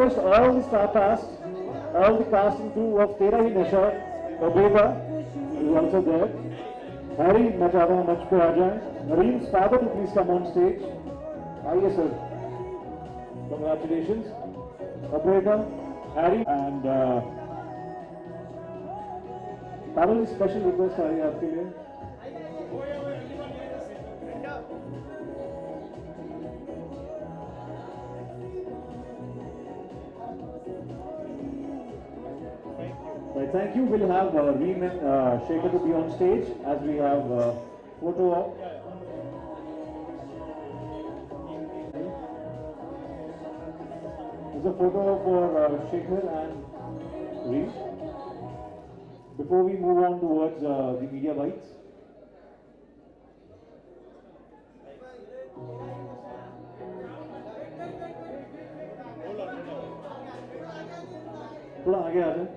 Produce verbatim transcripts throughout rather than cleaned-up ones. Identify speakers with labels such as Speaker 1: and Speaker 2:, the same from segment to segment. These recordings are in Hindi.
Speaker 1: request all the star cast, all the cast and crew of Tera Hi Nasha, Obeba is also there. Harry, मैं चाहता हूँ मंच पे आ जाएं. Nareem's father to please come on stage. आइए sir. Congratulations. Obeba, Harry and uh, Carol, special request आ रही है आपके लिए. Right, thank you. We'll have uh, Reem and uh, Shekhar to be on stage as we have uh, photo op. There's a photo for uh, Shekhar and Reem. Before we move on towards uh, the media bites. थोड़ा आगे आ जाए.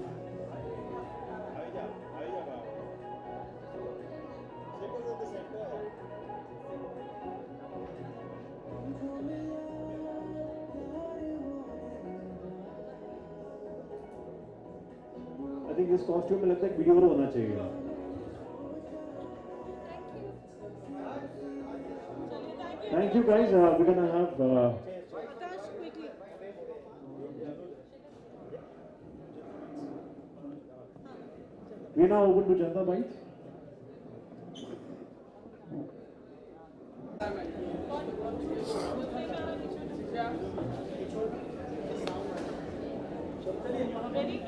Speaker 1: I think इस कॉस्ट्यूम में लगता है वीडियो होना चाहिए. Thank you guys. Uh, we're gonna have. Uh, we're now open to Janta Bites.
Speaker 2: Ready?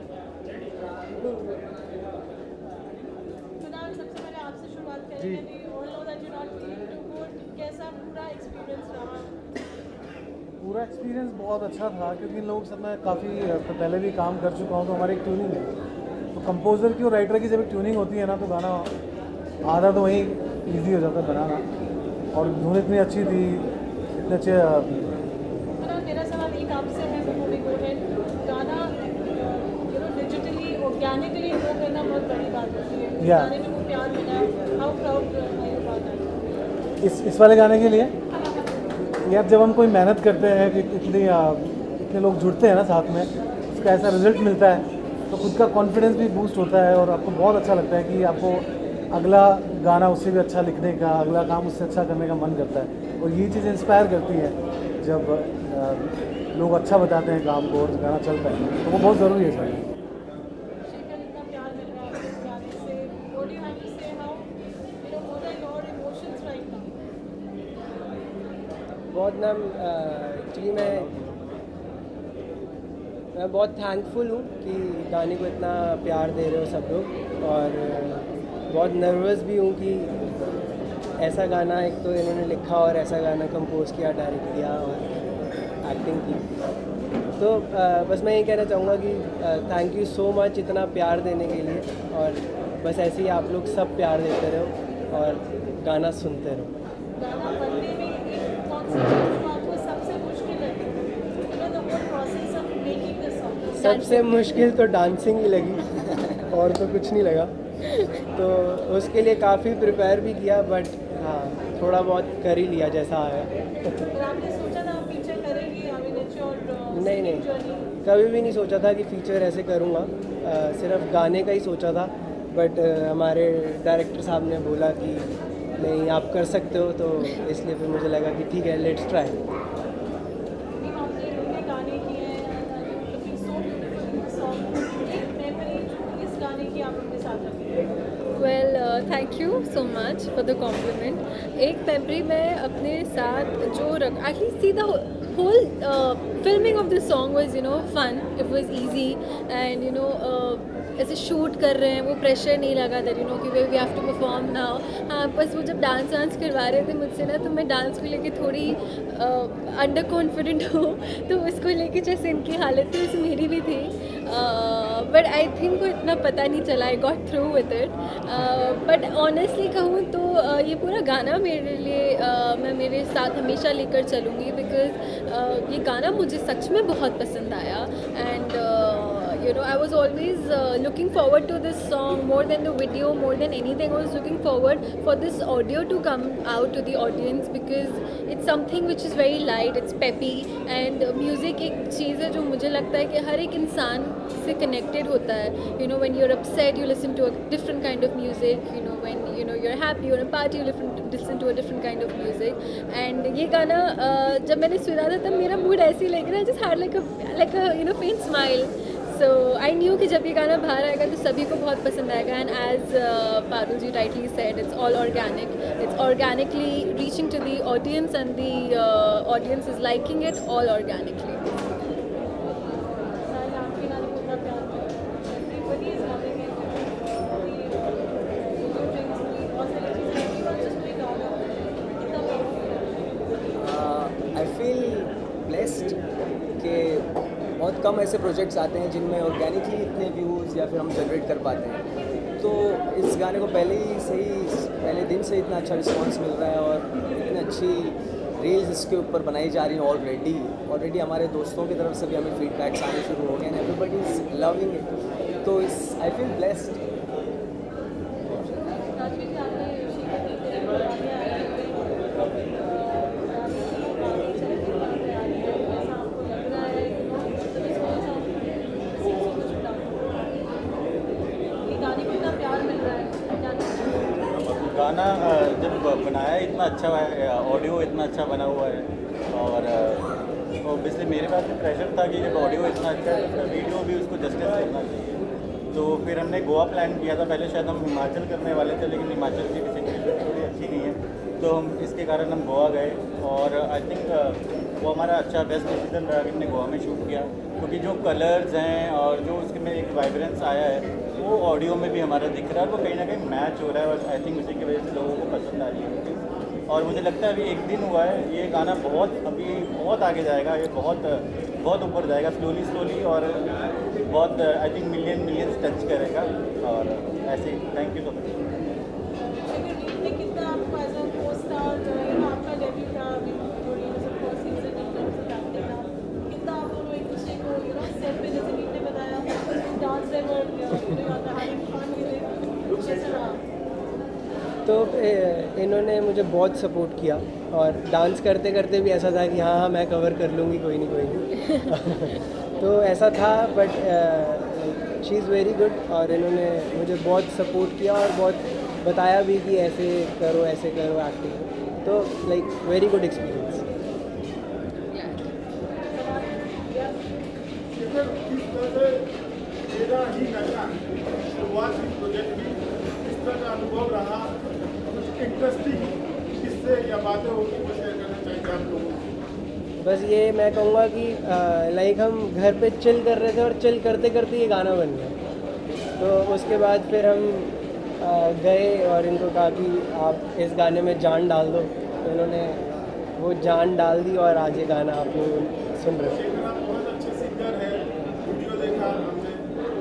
Speaker 2: Kunal, सबसे पहले आपसे शुरुआत करेंगे. All know that you're not feeling too good. कैसा पूरा एक्सपीरियंस रहा?
Speaker 3: पूरा एक्सपीरियंस बहुत अच्छा था क्योंकि इन लोगों के साथ मैं काफ़ी पहले भी काम कर चुका हूँ. तो हमारी एक ट्यूनिंग है, तो कंपोज़र की और राइटर की जब एक ट्यूनिंग होती है ना तो गाना आधा तो वहीं ईजी हो जाता है बनाना. और धुन इतनी अच्छी थी, इतने अच्छे.
Speaker 2: मेरा सवाल एक आपसे है before we go ahead. गाना यू नो डिजिटली ऑर्गेनिकली वो करना बहुत बड़ी बात होती है. गाने में वो प्यार मिला. How proud are you about that?
Speaker 3: इस इस वाले गाने के लिए यार जब हम कोई मेहनत करते हैं कि इतने इतने लोग जुड़ते हैं ना साथ में, उसका ऐसा रिजल्ट मिलता है तो खुद का कॉन्फिडेंस भी बूस्ट होता है और आपको बहुत अच्छा लगता है कि आपको अगला गाना उससे भी अच्छा लिखने का, अगला काम उससे अच्छा करने का मन करता है. और ये चीज़ इंस्पायर करती है जब आ, लोग अच्छा बताते हैं काम को और गाना चलता है, तो वो बहुत ज़रूरी है सर.
Speaker 4: बहुत नाम एक्चुअली मैं मैं बहुत थैंकफुल हूँ कि गाने को इतना प्यार दे रहे हो सब लोग. और बहुत नर्वस भी हूँ कि ऐसा गाना एक तो इन्होंने लिखा और ऐसा गाना कंपोज किया, डायरेक्ट किया और एक्टिंग की. तो बस मैं ये कहना चाहूँगा कि थैंक यू सो मच इतना प्यार देने के लिए. और बस ऐसे ही आप लोग सब प्यार देते रहो और गाना सुनते रहो. सबसे मुश्किल तो डांसिंग ही लगी और तो कुछ नहीं लगा. तो उसके लिए काफ़ी प्रिपेयर भी किया, बट हाँ थोड़ा बहुत कर ही लिया जैसा आया.
Speaker 2: आपने सोचा था फीचर करेंगे और
Speaker 4: नहीं नहीं कभी भी नहीं सोचा था कि फीचर ऐसे करूँगा. सिर्फ गाने का ही सोचा था, बट हमारे डायरेक्टर साहब ने बोला कि नहीं आप कर सकते हो, तो इसलिए फिर मुझे लगा कि ठीक है let's try.
Speaker 5: Well thank you so much for the compliment. एक मेमोरी मैं अपने साथ जो रख actually see the whole filming of this song was you know fun. It was easy and you know ऐसे शूट कर रहे हैं वो प्रेशर नहीं लगा दैट यू नो कि we have to perform now. हाँ बस वो जब डांस वांस करवा रहे थे मुझसे ना, तो मैं डांस को लेके थोड़ी अंडर कॉन्फिडेंट हूँ. तो उसको लेके जैसे इनकी हालत थी वैसे मेरी भी थी. बट आई थिंक को इतना पता नहीं चला. I got through with it. But honestly कहूँ तो uh, ये पूरा गाना मेरे लिए uh, मैं मेरे साथ हमेशा लेकर चलूँगी बिकॉज uh, ये गाना मुझे सच में बहुत पसंद आया. And you know I was always uh, looking forward to this song more than the video, more than anything. I was looking forward for this audio to come out to the audience because it's something which is very light, it's peppy and music एक चीज़ है जो मुझे लगता है कि हर एक इंसान से कनेक्टेड होता है. You know when you are upset you listen to a different kind of music, you know when you know you are happy you are a party you listen to a different kind of music. And ये गाना uh, जब मैंने सुना था तब मेरा मूड ऐसे ही लग रहा है, just had like a like a you know faint smile. So I knew कि जब ये गाना बाहर आएगा तो सभी को बहुत पसंद आएगा. And as Parul ji rightly said, it's all organic, it's organically reaching to the audience and the audience is liking it all organically.
Speaker 4: I feel blessed कि बहुत कम ऐसे प्रोजेक्ट्स आते हैं जिनमें ऑर्गेनिकली इतने व्यूज़ या फिर हम जनरेट कर पाते हैं. तो इस गाने को पहले ही से ही पहले दिन से इतना अच्छा रिस्पांस मिल रहा है और इतनी अच्छी रील्स इसके ऊपर बनाई जा रही हैं. ऑलरेडी ऑलरेडी हमारे दोस्तों की तरफ से भी हमें फीडबैक्स आने शुरू हो गए हैं. Everybody is loving it. तो इस आई फील ब्लेस्ड.
Speaker 6: गाना जब बनाया इतना अच्छा है, ऑडियो इतना अच्छा बना हुआ है और ऑब्वियसली मेरे पास भी प्रेशर था कि जब ऑडियो इतना अच्छा है तो वीडियो भी उसको जस्टिस करना चाहिए. तो फिर हमने गोवा प्लान किया था. पहले शायद हम हिमाचल करने वाले थे लेकिन हिमाचल की सिचुएशन थोड़ी अच्छी नहीं है तो हम इसके कारण हम गोवा गए और आई थिंक वो हमारा अच्छा बेस्ट डिसीजन रहा कि हमने गोवा में शूट किया क्योंकि जो कलर्स हैं और जो उसके में एक वाइब्रेंस आया है वो ऑडियो में भी हमारा दिख रहा है और वो कहीं ना कहीं मैच हो रहा है और आई थिंक उसी की वजह से लोगों को पसंद आ रही है. और मुझे लगता है अभी एक दिन हुआ है, ये गाना बहुत अभी बहुत आगे जाएगा, ये बहुत बहुत ऊपर जाएगा स्लोली स्लोली और बहुत I think million millions touch करेगा और ऐसे ही. Thank you so much.
Speaker 4: तो इन्होंने मुझे बहुत सपोर्ट किया और डांस करते करते भी ऐसा था कि हाँ हाँ मैं कवर कर लूँगी, कोई नहीं कोई नहीं. तो ऐसा था but she is very good और इन्होंने मुझे बहुत सपोर्ट किया और बहुत बताया भी कि ऐसे करो ऐसे करो एक्टिंग. तो लाइक वेरी गुड एक्सपीरियंस.
Speaker 7: अनुभव रहा इंटरेस्टिंग किससे या बातें होगी वो शेयर करना चाहिए आप लोगों को.
Speaker 4: बस ये मैं कहूँगा कि लाइक हम घर पे चिल कर रहे थे और चिल करते करते ये गाना बन गया. तो उसके बाद फिर हम आ, गए और इनको कहा कि आप इस गाने में जान डाल दो. तो इन्होंने वो जान डाल दी और आज ये गाना आप लोग सुन रहे हो.
Speaker 7: बहुत अच्छे सिंगर है, वीडियो देखा हमने,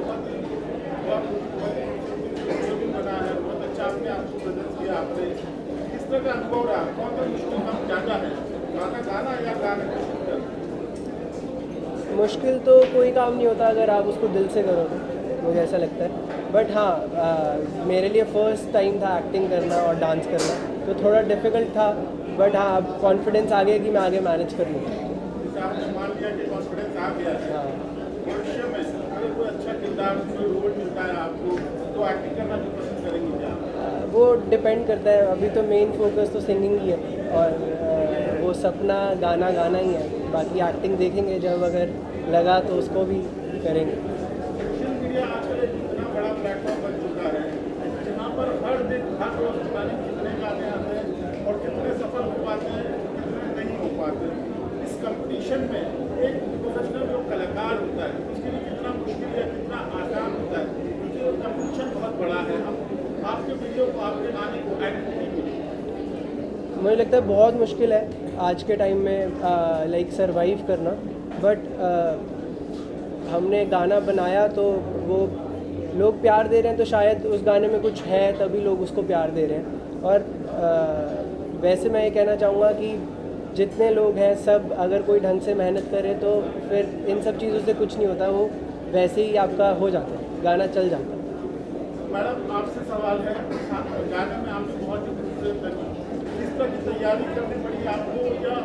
Speaker 7: बना है बहुत अच्छा. आपने आपको प्रेजेंट किया, आपने किस तरह का अनुभव रहा, कौन सा मुश्किल काम ज़्यादा है, गाना गाना या गाने का सिंगर?
Speaker 4: मुश्किल तो कोई काम नहीं होता अगर आप उसको दिल से करो तो, मुझे ऐसा लगता है. बट हाँ आ, मेरे लिए फ़र्स्ट टाइम था एक्टिंग करना और डांस करना तो थोड़ा डिफ़िकल्ट था. बट हाँ अब कॉन्फिडेंस आ गया कि मैं आगे मैनेज कर लूँगा.
Speaker 7: आपने मान लिया कि कॉन्फिडेंस आ गया है.
Speaker 4: हाँ
Speaker 7: भविष्य में अगर कोई अच्छा किरदार कोई रोल मिलता है आपको तो एक्टिंग करना भी पसंद करेंगे क्या?
Speaker 4: वो डिपेंड करता है. अभी तो मेन फोकस तो सिंगिंग ही है और आ, वो सपना गाना गाना ही है. बाकी एक्टिंग देखेंगे जब अगर लगा तो उसको भी करेंगे.
Speaker 7: सोशल मीडिया आजकल एक इतना बड़ा प्लेटफॉर्म बन चुका है जहाँ पर हर दिन हर रोज पता नहीं कितने गाने आते हैं और कितने सफल हो पाते हैं कितने नहीं हो पाते. इस कंपटीशन में एक प्रोफेशनल जो कलाकार होता है उसके लिए कितना मुश्किल है कितना आसान होता है क्योंकि कंपटीशन बहुत बड़ा है. हम आपके वीडियो को आपके गाने को आइडेंटिटी मिली.
Speaker 4: मुझे लगता है बहुत मुश्किल है आज के टाइम में लाइक सरवाइव करना. बट हमने गाना बनाया तो वो लोग प्यार दे रहे हैं तो शायद उस गाने में कुछ है तभी लोग उसको प्यार दे रहे हैं. और आ, वैसे मैं ये कहना चाहूँगा कि जितने लोग हैं सब अगर कोई ढंग से मेहनत करे तो फिर इन सब चीज़ों से कुछ नहीं होता. वो वैसे ही आपका हो जाता है, गाना चल जाता है.
Speaker 7: मैडम आपसे सवाल है, गाने में आपने बहुत ही खूबसूरत लगी, किस तरह की तैयारी करनी पड़ी आपको या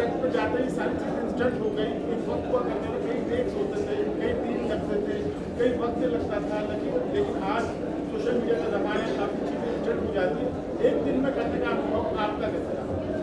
Speaker 7: सेट पे जाते ही सारी चीज़ें इंस्टेंट हो गई, एक वक्त हुआ करते थे, कई टेक्स होते थे, कई टीम लगते थे, कई वक्त लगता था, लेकिन लेकिन आज सोशल मीडिया का ज़माना है, काफ़ी चीज़ें इंस्टेंट हो जाती है। एक दिन में करने का अनुभव आपका कैसा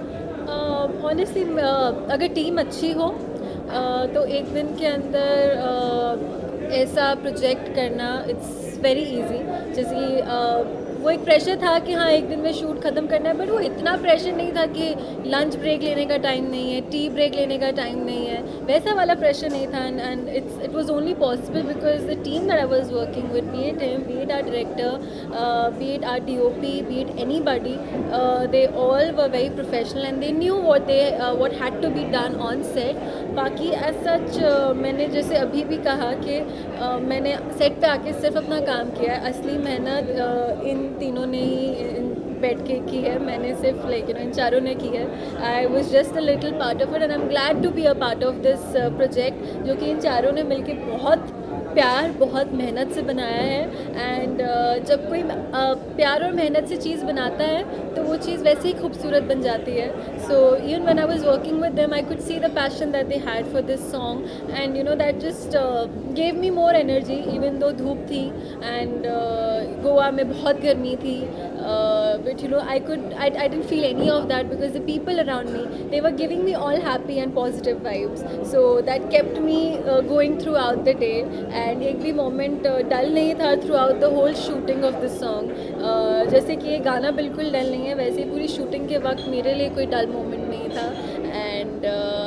Speaker 7: रहा?
Speaker 5: ऑनेस्टली uh, अगर टीम अच्छी हो uh, तो एक दिन के अंदर uh, ऐसा प्रोजेक्ट करना इट्स वेरी इजी। जैसे कि uh, वो एक प्रेशर था कि हाँ एक दिन में शूट ख़त्म करना है, बट वो इतना प्रेशर नहीं था कि लंच ब्रेक लेने का टाइम नहीं है, टी ब्रेक लेने का टाइम नहीं है, वैसा वाला प्रेशर नहीं था। And it's it was only possible because the team that I was working with, be it him, be it our director, be it our DOP, be it anybody, they all were very professional and they knew what they what had to be done on set. बाकी एज सच मैंने जैसे अभी भी कहा कि uh, मैंने सेट पे आके सिर्फ अपना काम किया है, असली मेहनत uh, इन तीनों ने ही बैठ के की है, मैंने सिर्फ लाइक यू नो इन चारों ने की है। I was just a little part of it and I am glad to be a part of this project, जो कि इन चारों ने मिलके बहुत प्यार बहुत मेहनत से बनाया है। एंड uh, जब कोई uh, प्यार और मेहनत से चीज़ बनाता है तो वो चीज़ वैसे ही खूबसूरत बन जाती है। So even when I was working with them I could see the passion that they had for this song and you know that just gave me more energy even though धूप थी एंड गोवा में बहुत गर्मी थी, but you know I could I I didn't feel any of that because the people around me they were giving me all happy and positive vibes, so that kept me going throughout the day. And एक भी मोमेंट डल नहीं था throughout the whole shooting of this song. जैसे कि ये गाना बिल्कुल डल नहीं है, वैसे पूरी शूटिंग के वक्त मेरे लिए कोई डल मोमेंट नहीं था। And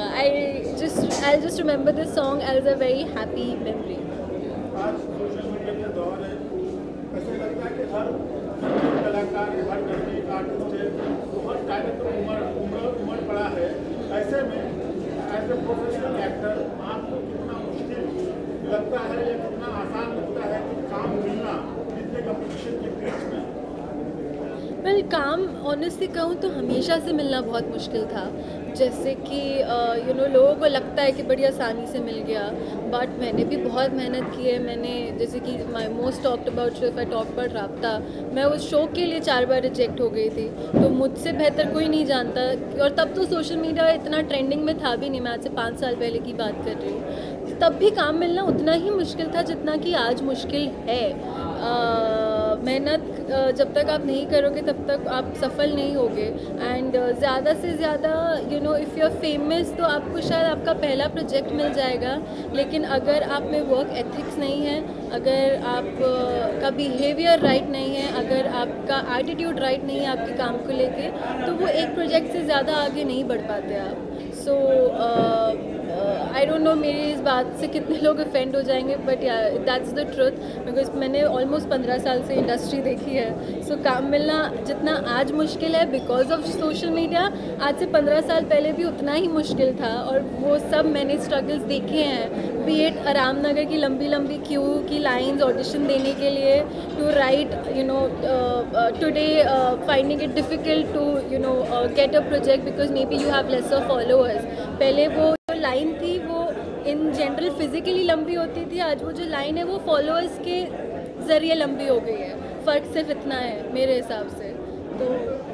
Speaker 5: I just I just remember this song as a very happy memory.
Speaker 7: आज सोशल मीडिया के दौर है, ऐसे लगता है कि हर कलाकार हर व्यक्ति आर्टिस्ट है वो हर टैलेंट में उमड़ उमड़ उमड़ पड़ा है। ऐसे में एज ए प्रोफेशनल एक्टर आपको कितना मुश्किल लगता है या कितना आसान लगता है कि काम मिलना इतने कंपटीशन के बीच में?
Speaker 5: वेल well, काम ऑनेस्टली कहूँ तो हमेशा से मिलना बहुत मुश्किल था। जैसे कि यू नो लोगों को लगता है कि बड़ी आसानी से मिल गया, बट मैंने भी बहुत मेहनत की है। मैंने जैसे कि my most talked about show if I talk about Raabta, मैं उस शो के लिए चार बार रिजेक्ट हो गई थी, तो मुझसे बेहतर कोई नहीं जानता। और तब तो सोशल मीडिया इतना ट्रेंडिंग में था भी नहीं, मैं आज से पाँच साल पहले की बात कर रही हूँ। तब भी काम मिलना उतना ही मुश्किल था जितना कि आज मुश्किल है। मेहनत जब तक आप नहीं करोगे तब तक आप सफल नहीं होगे। एंड ज़्यादा से ज़्यादा you know if you are famous तो आपको शायद आपका पहला प्रोजेक्ट मिल जाएगा, लेकिन अगर आप में वर्क एथिक्स नहीं है, अगर आपका बिहेवियर राइट नहीं है, अगर आपका एटीट्यूड राइट नहीं है आपके काम को लेके, तो वो एक प्रोजेक्ट से ज़्यादा आगे नहीं बढ़ पाते आप। सो आई डोंट नो मेरी इस बात से कितने लोग ऑफेंड हो जाएंगे, but yeah that's the truth, because मैंने ऑलमोस्ट पंद्रह साल से इंडस्ट्री देखी है। सो so, काम मिलना जितना आज मुश्किल है बिकॉज ऑफ सोशल मीडिया, आज से पंद्रह साल पहले भी उतना ही मुश्किल था। और वो सब मैंने स्ट्रगल्स देखे हैं, बी इट आराम नगर की लंबी लंबी क्यू की लाइंस ऑडिशन देने के लिए, to right you know today finding it difficult to you know get a project because maybe you have lesser followers. पहले वो जो लाइन थी वो इन जनरल फिजिकली लंबी होती थी, आज वो जो लाइन है वो फॉलोअर्स के ज़रिए लंबी हो गई है। फ़र्क सिर्फ इतना है मेरे हिसाब से। तो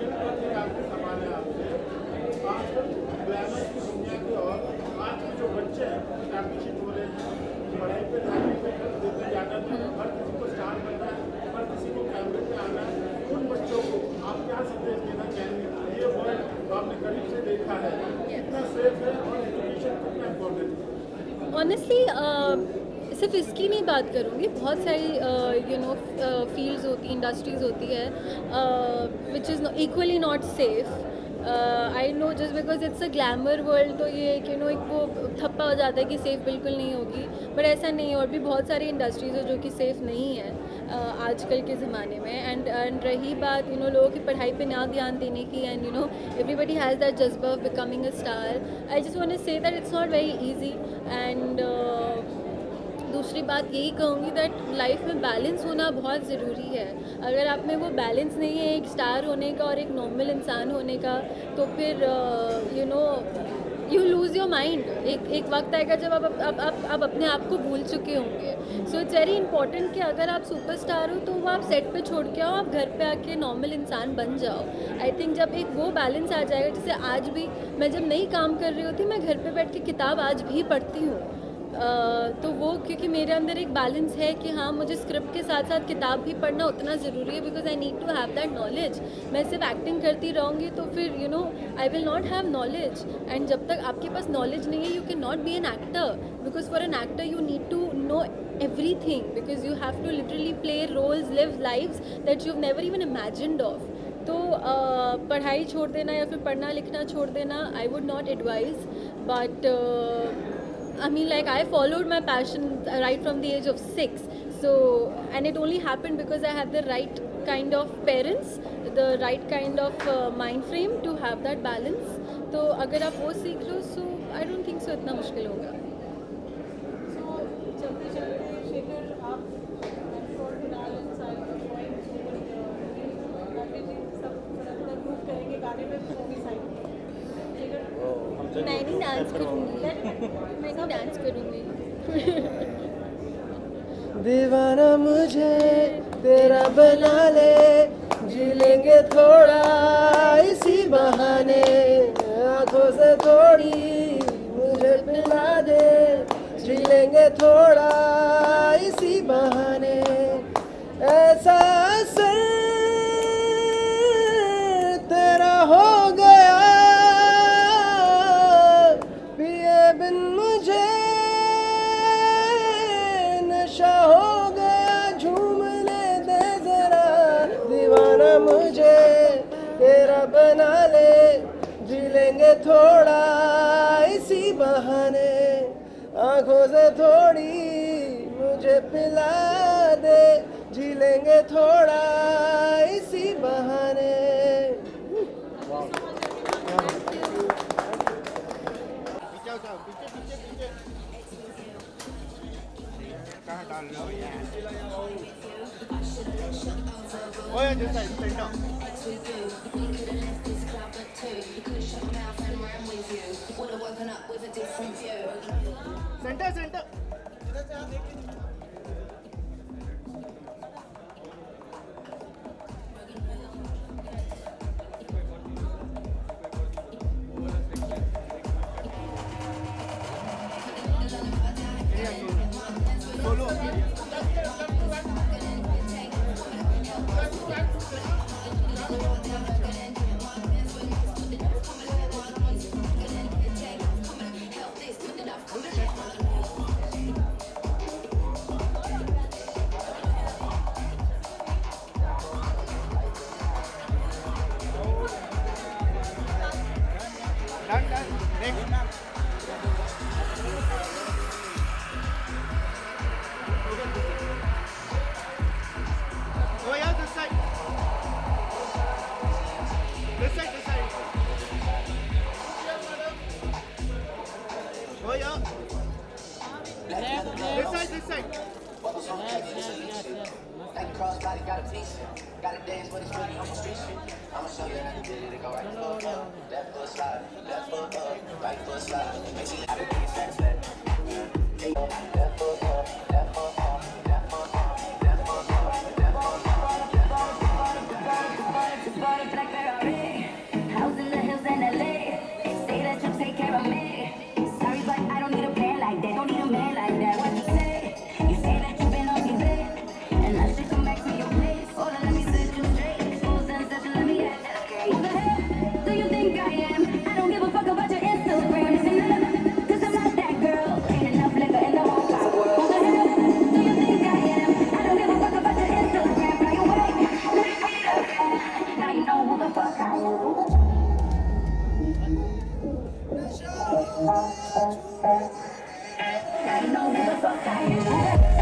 Speaker 5: ऑनेस्टली सिर्फ इसकी नहीं बात करूँगी, बहुत सारी यू नो फील्ड्स होती, इंडस्ट्रीज़ होती है which is equally not safe. I know just because it's a glamour world, तो ये कि नो एक वो थप्पा हो जाता है कि सेफ़ बिल्कुल नहीं होगी, बट ऐसा नहीं है। और भी बहुत सारी इंडस्ट्रीज़ है जो कि सेफ़ नहीं है uh, आजकल के ज़माने में। एंड एंड रही बात यू नो लोगों की पढ़ाई पे ना ध्यान देने की, and you know everybody has that जज्बा of becoming a star. I just want to say that it's not very easy. And दूसरी बात यही कहूँगी दैट लाइफ में बैलेंस होना बहुत ज़रूरी है। अगर आप में वो बैलेंस नहीं है एक स्टार होने का और एक नॉर्मल इंसान होने का, तो फिर you know you lose your mind. एक एक वक्त आएगा जब आप आप आप, आप अपने आप को भूल चुके होंगे. सो इट्स वेरी इंपॉर्टेंट कि अगर आप सुपरस्टार हो तो वो आप सेट पे छोड़ के आओ, आप घर पे आके नॉर्मल इंसान बन जाओ. आई थिंक जब एक वो बैलेंस आ जाएगा, जैसे आज भी मैं जब नहीं काम कर रही होती, मैं घर पे बैठ के किताब आज भी पढ़ती हूँ. Uh, तो वो क्योंकि मेरे अंदर एक बैलेंस है कि हाँ मुझे स्क्रिप्ट के साथ साथ किताब भी पढ़ना उतना ज़रूरी है, because I need to have that knowledge. मैं सिर्फ एक्टिंग करती रहूँगी तो फिर you know I will not have knowledge. And जब तक आपके पास नॉलेज नहीं है, you can not be an actor, because for an actor you need to know everything, because you have to literally play roles, live lives that you've never even imagined of. तो uh, पढ़ाई छोड़ देना या फिर पढ़ना लिखना छोड़ देना, I would not advise, but uh, I mean like I followed my passion right from the age of six, so and it only happened because I had the right kind of parents, the right kind of uh, mind frame to have that balance. तो अगर आप वो सीख लो, so I don't think so इतना मुश्किल होगा.
Speaker 2: So चलते चलते शेखर आप कंट्रोल फिनाल इंसान को पॉइंट सब थोड़ा थोड़ा मूव करेंगे गाने में तो भी साइड.
Speaker 5: मैं नहीं डांस करूँगी, मैं नहीं डांस करूँगी.
Speaker 4: दीवाना मुझे तेरा बना ले, जी लेंगे थोड़ा इसी बहाने, आँखों से थोड़ी मुझे पिला दे, जी लेंगे थोड़ा इसी बहाने. ऐसा असर तेरा हो गया, पिए बिन मुझे नशा हो गया, झूमने दे जरा. दीवाना मुझे तेरा बना ले, जी लेंगे थोड़ा इसी बहाने, आँखों से थोड़ी मुझे पिला दे, जी लेंगे थोड़ा इसी बहाने.
Speaker 7: कहाँ डाल रहे हो यार? ओए जैसा centre centre centre
Speaker 8: I know who the fuck I am.